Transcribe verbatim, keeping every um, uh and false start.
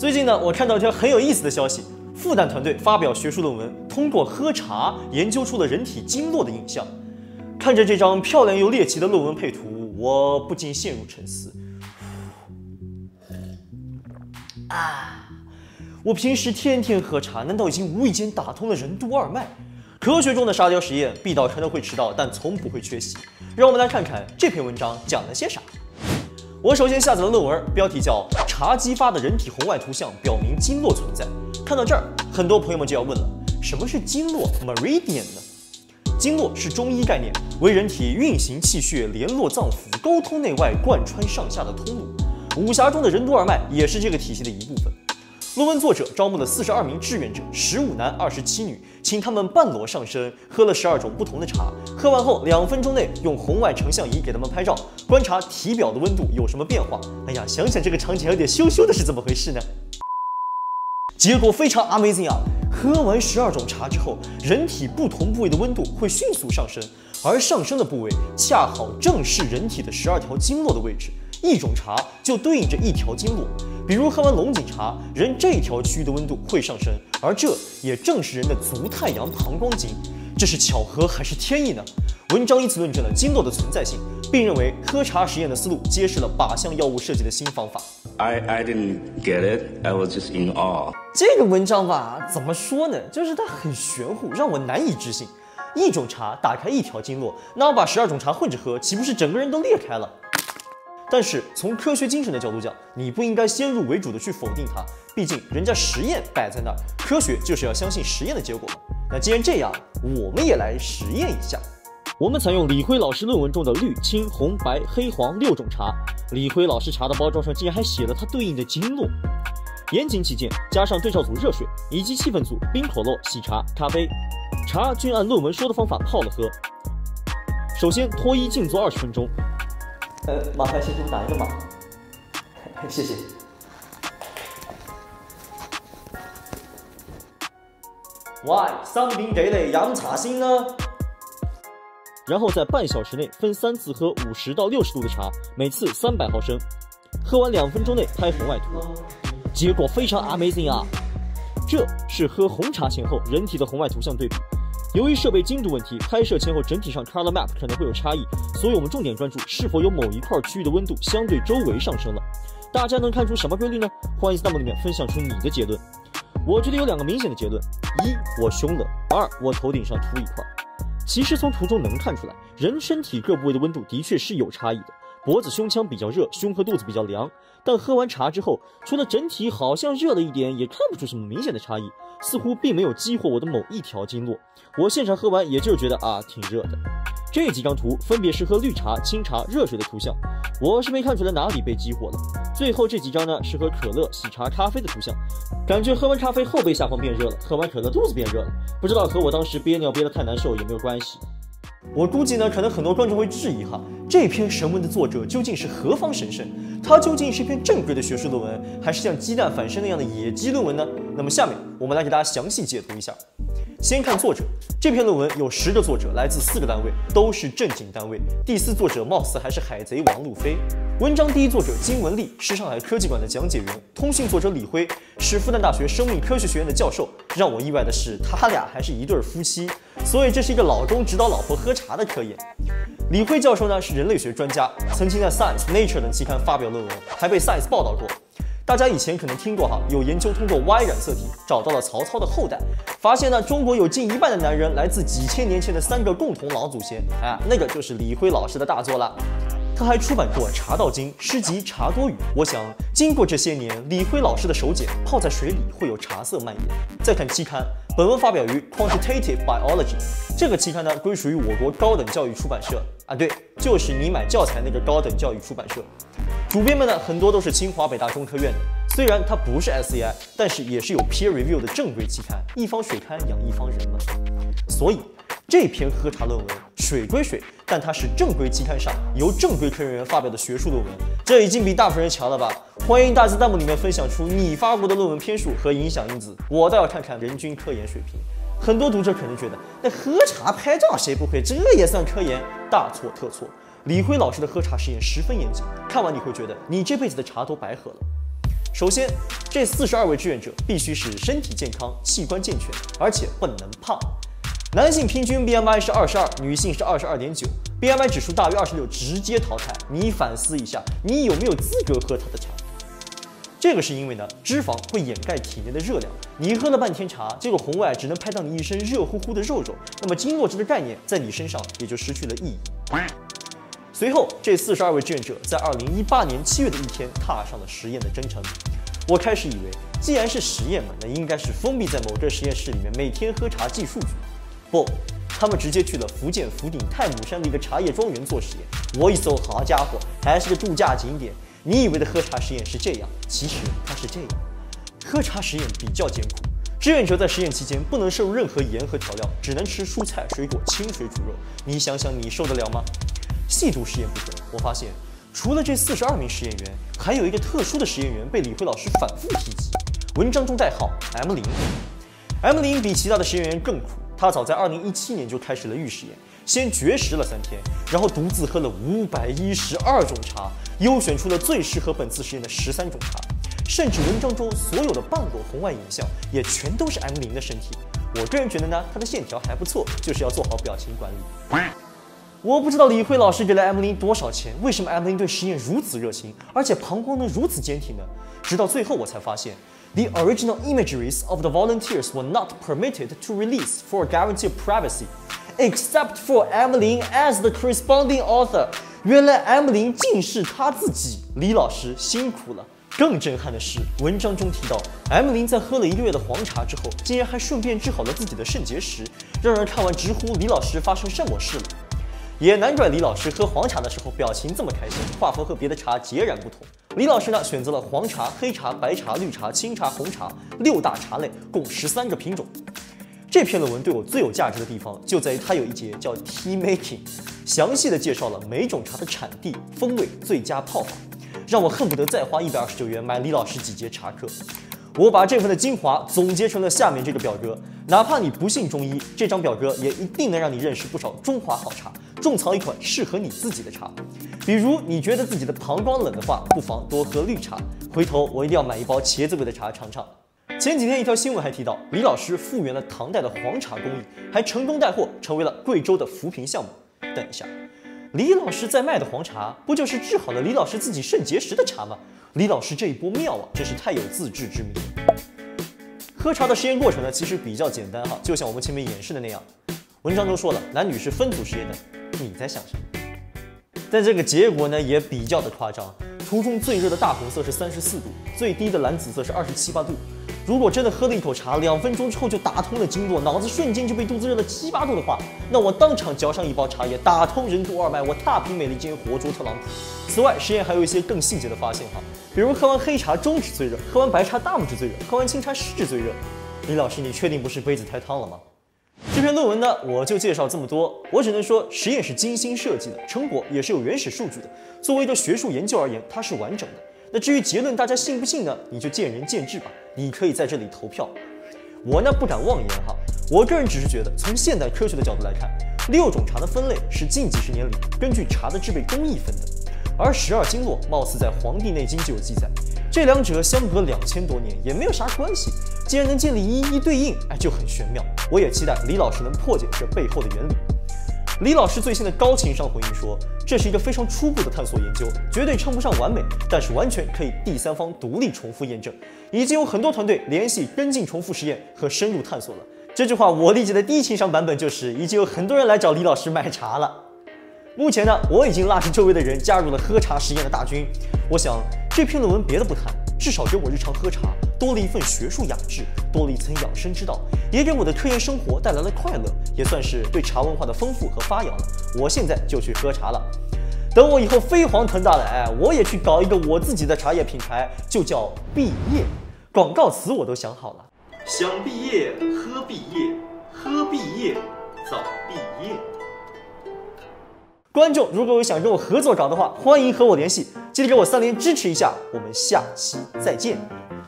最近呢，我看到一条很有意思的消息，复旦团队发表学术论文，通过喝茶研究出了人体经络的影像。看着这张漂亮又猎奇的论文配图，我不禁陷入沉思。啊，我平时天天喝茶，难道已经无意间打通了任督二脉？科学中的沙雕实验，必到可能会迟到，但从不会缺席。让我们来看看这篇文章讲了些啥。我首先下载了论文，标题叫《茶激发的人体红外图像表明经络存在》。看到这儿，很多朋友们就要问了，什么是经络 （meridian） 呢？经络是中医概念，为人体运行气血、联络脏腑、沟通内外、贯穿上下的通路。武侠中的任督二脉也是这个体系的一部分。论文作者招募了四十二名志愿者，十五男二十七女，请他们半裸上身，喝了十二种不同的茶。喝完后两分钟内用红外成像仪给他们拍照，观察体表的温度有什么变化。哎呀，想想这个场景有点羞羞的，是怎么回事呢？结果非常 amazing 啊！喝完十二种茶之后，人体不同部位的温度会迅速上升，而上升的部位恰好正是人体的十二条经络的位置。一种茶就对应着一条经络，比如喝完龙井茶，人这一条区域的温度会上升，而这也正是人的足太阳膀胱经。这是巧合还是天意呢？文章以此论证了经络的存在性，并认为喝茶实验的思路揭示了靶向药物设计的新方法。 I I didn't get it. I was just in awe. 这个文章吧，怎么说呢？就是它很玄乎，让我难以置信。一种茶打开一条经络，那我把十二种茶混着喝，岂不是整个人都裂开了？但是从科学精神的角度讲，你不应该先入为主的去否定它，毕竟人家实验摆在那儿，科学就是要相信实验的结果嘛。那既然这样，我们也来实验一下。我们采用李辉老师论文中的绿、青、红、白、黑、黄六种茶，李辉老师茶的包装上竟然还写了它对应的经络。严谨起见，加上对照组热水以及气氛组冰可乐、喜茶、咖啡，茶均按论文说的方法泡了喝。首先脱衣静坐二十分钟。呃，麻烦先给我打一个码，谢谢。喂，三瓶给你飲茶先啦。然后在半小时内分三次喝五十到六十度的茶，每次三百毫升。喝完两分钟内拍红外图，结果非常 amazing 啊！这是喝红茶前后人体的红外图像对比。由于设备精度问题，拍摄前后整体上 color map 可能会有差异，所以我们重点专注是否有某一块区域的温度相对周围上升了。大家能看出什么规律呢？欢迎在弹幕里面分享出你的结论。我觉得有两个明显的结论：一，我凶了；二，我头顶上秃一块。其实从图中能看出来，人身体各部位的温度的确是有差异的。脖子、胸腔比较热，胸和肚子比较凉。但喝完茶之后，除了整体好像热了一点，也看不出什么明显的差异，似乎并没有激活我的某一条经络。我现场喝完，也就是觉得啊，挺热的。这几张图分别是喝绿茶、清茶、热水的图像，我是没看出来哪里被激活了。最后这几张呢，是喝可乐、喜茶、咖啡的图像，感觉喝完咖啡后背下方变热了，喝完可乐肚子变热了，不知道和我当时憋尿憋得太难受有没有关系。我估计呢，可能很多观众会质疑哈，这篇神文的作者究竟是何方神圣？他究竟是一篇正规的学术论文，还是像鸡蛋反身那样的野鸡论文呢？那么下面我们来给大家详细解读一下。先看作者，这篇论文有十个作者，来自四个单位，都是正经单位。第四作者貌似还是海贼王路飞。文章第一作者金文丽是上海科技馆的讲解员，通讯作者李辉是复旦大学生命科学学院的教授。让我意外的是，他俩还是一对夫妻，所以这是一个老公指导老婆喝茶的科研。李辉教授呢是人类学专家，曾经在 Science、Nature 等期刊发表论文，还被 Science 报道过。大家以前可能听过哈，有研究通过 Y 染色体找到了曹操的后代，发现呢中国有近一半的男人来自几千年前的三个共同老祖先，哎，那个就是李辉老师的大作了。他还出版过《茶道经》诗集《茶多语》。我想，经过这些年，李辉老师的手茧泡在水里会有茶色蔓延。再看期刊，本文发表于 Quantitative Biology， 这个期刊呢归属于我国高等教育出版社啊，对，就是你买教材那个高等教育出版社。主编们呢很多都是清华、北大、中科院的，虽然它不是 S C I， 但是也是有 peer review 的正规期刊，一方水刊养一方人嘛。所以这篇喝茶论文水归水，但它是正规期刊上由正规科研人员发表的学术论文，这已经比大部分人强了吧？欢迎大家在弹幕里面分享出你发过的论文篇数和影响因子，我倒要看看人均科研水平。很多读者可能觉得，那喝茶拍照谁不会？这也算科研？大错特错。李辉老师的喝茶实验十分严谨，看完你会觉得你这辈子的茶都白喝了。 首先，这四十二位志愿者必须是身体健康、器官健全，而且不能胖。男性平均 B M I 是二十二，女性是二十二点九 ，B M I 指数大于二十六直接淘汰。你反思一下，你有没有资格喝他的茶？这个是因为呢，脂肪会掩盖体内的热量，你喝了半天茶，这个红外只能拍到你一身热乎乎的肉肉，那么经络值的概念在你身上也就失去了意义。随后，这四十二位志愿者在二零一八年七月的一天踏上了实验的征程。我开始以为，既然是实验嘛，那应该是封闭在某个实验室里面，每天喝茶记数据。不，他们直接去了福建福鼎太姥山的一个茶叶庄园做实验。我一搜，好家伙，还是个度假景点。你以为的喝茶实验是这样，其实它是这样。喝茶实验比较艰苦，志愿者在实验期间不能摄入任何盐和调料，只能吃蔬菜、水果、清水煮肉。你想想，你受得了吗？细读实验部分，我发现除了这四十二名实验员，还有一个特殊的实验员被李辉老师反复提及，文章中代号 M 零。M 零比其他的实验员更苦，他早在二零一七年就开始了预实验，先绝食了三天，然后独自喝了五百一十二种茶，优选出了最适合本次实验的十三种茶，甚至文章中所有的半裸红外影像也全都是 M 零的身体。我个人觉得呢，他的线条还不错，就是要做好表情管理。我不知道李辉老师给了 M 零多少钱，为什么 M 零对实验如此热情，而且膀胱能如此坚挺呢？直到最后我才发现 ，the original imageries of the volunteers were not permitted to release for a guarantee of privacy, except for M 零 as the corresponding author。原来 M 零竟是他自己，李老师辛苦了。更震撼的是，文章中提到 ，M 零在喝了一个月的黄茶之后，竟然还顺便治好了自己的肾结石，让人看完直呼李老师发生什么事了。也难怪李老师喝黄茶的时候表情这么开心，画风和别的茶截然不同。李老师呢选择了黄茶、黑茶、白茶、绿茶、清茶、红茶六大茶类，共十三个品种。这篇论文对我最有价值的地方就在于它有一节叫 Tea Making， 详细的介绍了每种茶的产地、风味、最佳泡法，让我恨不得再花一百二十九元买李老师几节茶课。我把这份的精华总结成了下面这个表格，哪怕你不信中医，这张表格也一定能让你认识不少中华好茶，种草一款适合你自己的茶。比如你觉得自己的膀胱冷的话，不妨多喝绿茶，回头我一定要买一包茄子味的茶尝尝。前几天一条新闻还提到，李老师复原了唐代的黄茶工艺，还成功带货成为了贵州的扶贫项目。等一下，李老师在卖的黄茶，不就是治好了李老师自己肾结石的茶吗？李老师这一波妙啊，真是太有自知之明了。喝茶的实验过程呢，其实比较简单哈，就像我们前面演示的那样。文章中说了，男女是分组实验的，你在想什么？但这个结果呢，也比较的夸张。图中最热的大红色是三十四度，最低的蓝紫色是二十七八度。如果真的喝了一口茶，两分钟之后就打通了经络，脑子瞬间就被肚子热了七八度的话，那我当场嚼上一包茶叶，打通任督二脉，我踏平美利坚，活捉特朗普。此外，实验还有一些更细节的发现哈，比如喝完黑茶中指最热，喝完白茶大拇指最热，喝完清茶食指最热。李老师，你确定不是杯子太烫了吗？这篇论文呢，我就介绍这么多。我只能说，实验是精心设计的，成果也是有原始数据的。作为一个学术研究而言，它是完整的。那至于结论，大家信不信呢？你就见仁见智吧。你可以在这里投票。我呢不敢妄言哈，我个人只是觉得，从现代科学的角度来看，六种茶的分类是近几十年里根据茶的制备工艺分的，而十二经络貌似在《黄帝内经》就有记载。这两者相隔两千多年，也没有啥关系。既然能建立一一对应，哎，就很玄妙。我也期待李老师能破解这背后的原理。李老师最新的高情商回应说，这是一个非常初步的探索研究，绝对称不上完美，但是完全可以第三方独立重复验证。已经有很多团队联系跟进重复实验和深入探索了。这句话我理解的低情商版本就是，已经有很多人来找李老师买茶了。目前呢，我已经拉着周围的人加入了喝茶实验的大军。我想这篇论文别的不谈，至少给我日常喝茶多了一份学术雅致，多了一层养生之道，也给我的科研生活带来了快乐，也算是对茶文化的丰富和发扬了。我现在就去喝茶了。等我以后飞黄腾达了，哎，我也去搞一个我自己的茶叶品牌，就叫毕业。广告词我都想好了，想毕业喝毕业，喝毕业早毕业。观众如果有想跟我合作稿的话，欢迎和我联系，记得给我三连支持一下，我们下期再见。